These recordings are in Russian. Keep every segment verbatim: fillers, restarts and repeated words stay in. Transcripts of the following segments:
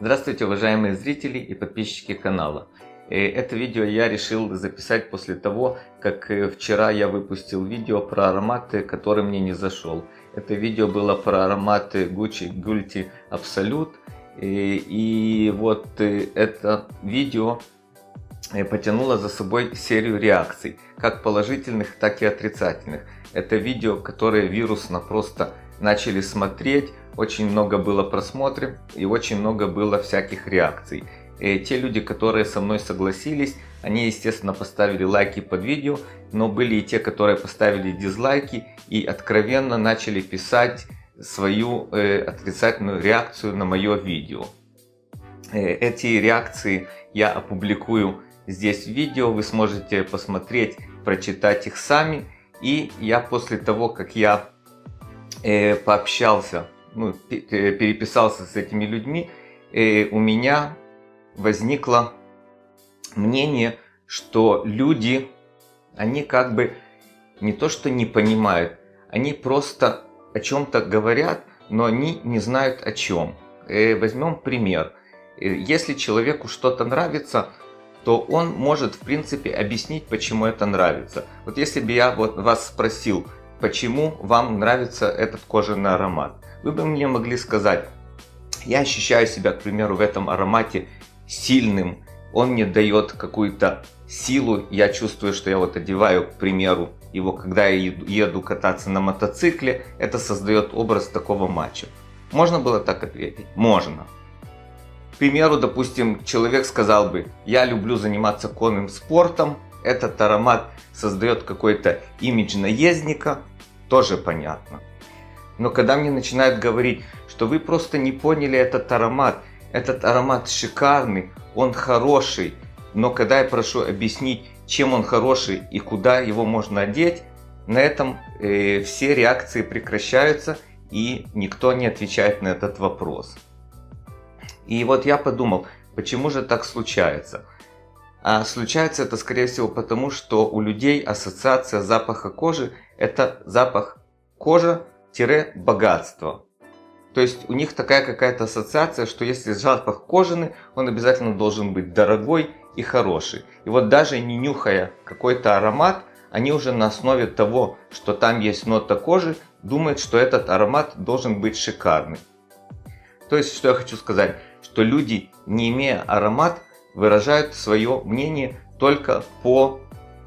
Здравствуйте, уважаемые зрители и подписчики канала. Это видео я решил записать после того, как вчера я выпустил видео про ароматы, который мне не зашел. Это видео было про ароматы Gucci Guilty Absolute. И вот это видео потянуло за собой серию реакций, как положительных, так и отрицательных. Это видео, которое вирусно просто начали смотреть, очень много было просмотров и очень много было всяких реакций. И те люди, которые со мной согласились, они, естественно, поставили лайки под видео, но были и те, которые поставили дизлайки и откровенно начали писать свою э, отрицательную реакцию на мое видео. Э, эти реакции я опубликую здесь в видео, вы сможете посмотреть, прочитать их сами. И я после того, как я э, пообщался, ну, переписался с этими людьми, э, у меня возникло мнение, что люди, они как бы не то что не понимают, они просто о чем-то говорят, но они не знают о чем. Э, возьмем пример. Э, если человеку что-то нравится, то он может в принципе объяснить, почему это нравится. Вот если бы я вот вас спросил, почему вам нравится этот кожаный аромат, вы бы мне могли сказать: я ощущаю себя, к примеру, в этом аромате сильным, он мне дает какую-то силу, я чувствую, что я вот одеваю, к примеру, его, когда я еду кататься на мотоцикле, это создает образ такого мачо. Можно было так ответить? Можно. К примеру, допустим, человек сказал бы: я люблю заниматься конным спортом, этот аромат создает какой-то имидж наездника, тоже понятно. Но когда мне начинают говорить, что вы просто не поняли этот аромат, этот аромат шикарный, он хороший, но когда я прошу объяснить, чем он хороший и куда его можно одеть, на этом э, все реакции прекращаются и никто не отвечает на этот вопрос. И вот я подумал, почему же так случается? А случается это, скорее всего, потому что у людей ассоциация запаха кожи – это запах кожа-богатство. То есть у них такая какая-то ассоциация, что если запах кожаный, он обязательно должен быть дорогой и хороший. И вот даже не нюхая какой-то аромат, они уже на основе того, что там есть нота кожи, думают, что этот аромат должен быть шикарный. То есть, что я хочу сказать, что люди, не имея аромат, выражают свое мнение только по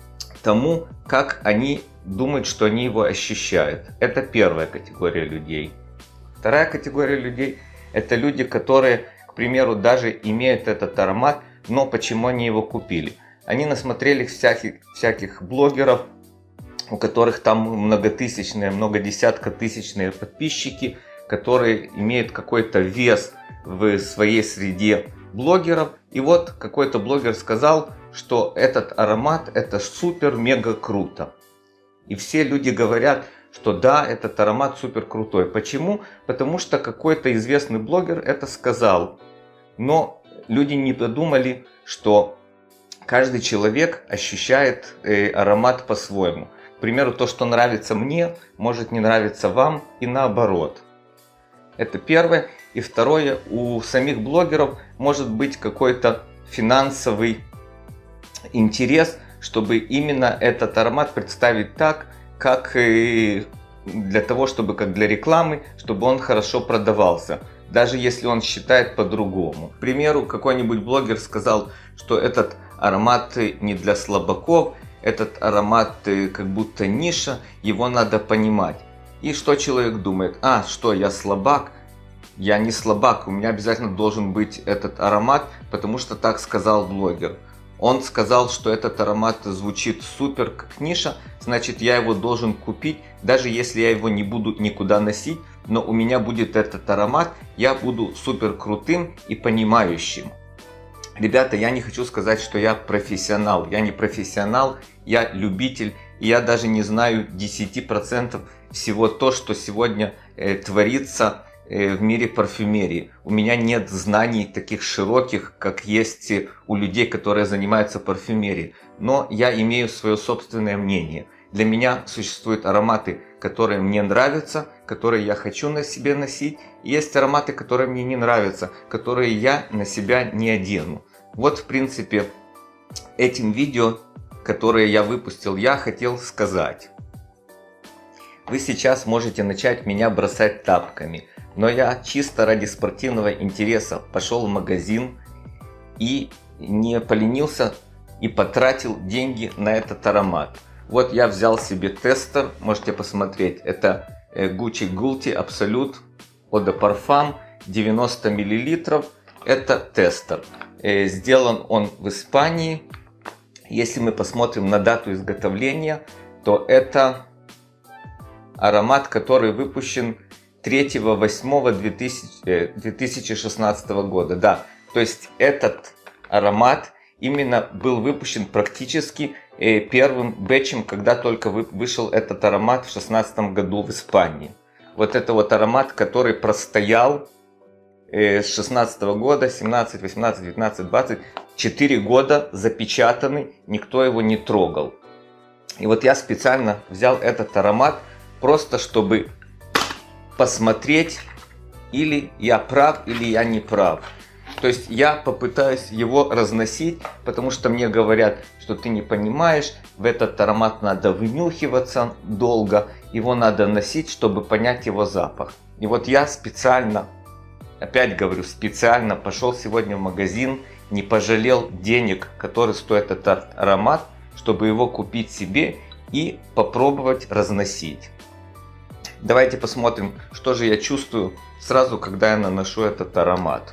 тому, как они думают, что они его ощущают. Это первая категория людей. Вторая категория людей – это люди, которые, к примеру, даже имеют этот аромат, но почему они его купили? Они насмотрелись всяких, всяких блогеров, у которых там многотысячные, многодесяткотысячные подписчики, которые имеют какой-то вес в своей среде блогеров. И вот какой-то блогер сказал, что этот аромат это супер-мега круто. И все люди говорят, что да, этот аромат супер крутой. Почему? Потому что какой-то известный блогер это сказал. Но люди не подумали, что каждый человек ощущает э, аромат по-своему. К примеру, то, что нравится мне, может не нравиться вам и наоборот. Это первое. И второе, у самих блогеров может быть какой-то финансовый интерес, чтобы именно этот аромат представить так, как и для того, чтобы как для рекламы, чтобы он хорошо продавался, даже если он считает по-другому. К примеру, какой-нибудь блогер сказал, что этот аромат не для слабаков, этот аромат как будто ниша, его надо понимать. И что человек думает? А, что я слабак? Я не слабак, у меня обязательно должен быть этот аромат, потому что так сказал блогер. Он сказал, что этот аромат звучит супер как ниша, значит я его должен купить, даже если я его не буду никуда носить, но у меня будет этот аромат, я буду супер крутым и понимающим. Ребята, я не хочу сказать, что я профессионал, я не профессионал, я любитель, и я даже не знаю десяти процентов всего то, что сегодня э, творится в мире парфюмерии. У меня нет знаний таких широких, как есть у людей, которые занимаются парфюмерией. Но я имею свое собственное мнение. Для меня существуют ароматы, которые мне нравятся, которые я хочу на себе носить. И есть ароматы, которые мне не нравятся, которые я на себя не одену. Вот в принципе этим видео, которое я выпустил, я хотел сказать. Вы сейчас можете начать меня бросать тапками, но я чисто ради спортивного интереса пошел в магазин и не поленился и потратил деньги на этот аромат. Вот я взял себе тестер, можете посмотреть, это Gucci Guilty Absolute Eau de Parfum, девяносто миллилитров, это тестер. Сделан он в Испании. Если мы посмотрим на дату изготовления, то это аромат, который выпущен третьего восьмого две тысячи шестнадцатого года. Да, то есть этот аромат именно был выпущен практически первым бэтчем, когда только вышел этот аромат в шестнадцатом году в Испании. Вот это вот аромат, который простоял с шестнадцатого года, семнадцать, восемнадцать, девятнадцать, двадцать, четыре года запечатанный, никто его не трогал. И вот я специально взял этот аромат, просто чтобы посмотреть, или я прав, или я не прав. То есть я попытаюсь его разносить, потому что мне говорят, что ты не понимаешь, в этот аромат надо вынюхиваться долго, его надо носить, чтобы понять его запах. И вот я специально, опять говорю, специально пошел сегодня в магазин, не пожалел денег, которые стоит этот аромат, чтобы его купить себе и попробовать разносить. Давайте посмотрим, что же я чувствую сразу, когда я наношу этот аромат.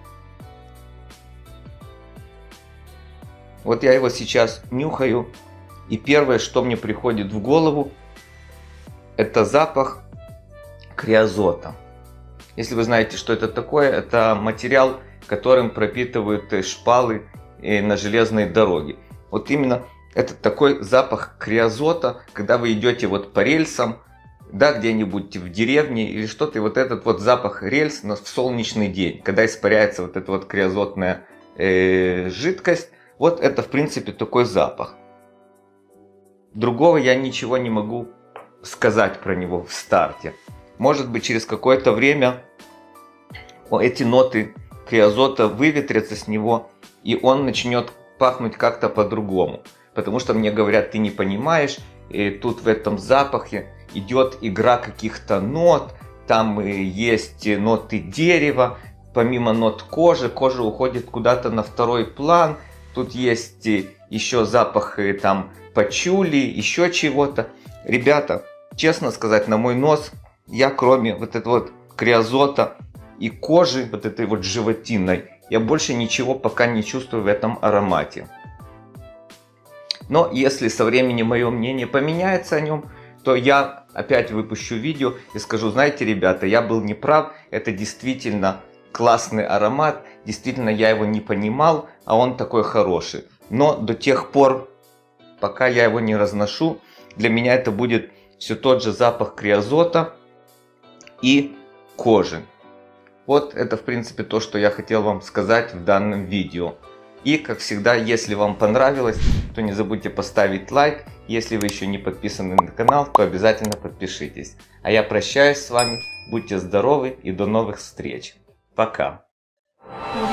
Вот я его сейчас нюхаю, и первое, что мне приходит в голову, это запах криозота. Если вы знаете, что это такое, это материал, которым пропитывают шпалы на железной дороге. Вот именно это такой запах криозота, когда вы идете вот по рельсам, да, где-нибудь в деревне или что-то, и вот этот вот запах рельс в солнечный день, когда испаряется вот эта вот криозотная э, жидкость, вот это в принципе такой запах. Другого я ничего не могу сказать про него в старте. Может быть, через какое-то время эти ноты криозота выветрятся с него, и он начнет пахнуть как-то по-другому. Потому что мне говорят, ты не понимаешь, и тут в этом запахе идет игра каких-то нот, там есть ноты дерева, помимо нот кожи, кожа уходит куда-то на второй план, тут есть еще запах там пачули, еще чего-то. Ребята, честно сказать, на мой нос, я кроме вот этого вот криозота и кожи, вот этой вот животиной, я больше ничего пока не чувствую в этом аромате. Но если со временем мое мнение поменяется о нем, то я опять выпущу видео и скажу, знаете, ребята, я был неправ, это действительно классный аромат, действительно я его не понимал, а он такой хороший. Но до тех пор, пока я его не разношу, для меня это будет все тот же запах криозота и кожи. Вот это в принципе то, что я хотел вам сказать в данном видео. И как всегда, если вам понравилось, то не забудьте поставить лайк. Если вы еще не подписаны на канал, то обязательно подпишитесь. А я прощаюсь с вами, будьте здоровы и до новых встреч. Пока.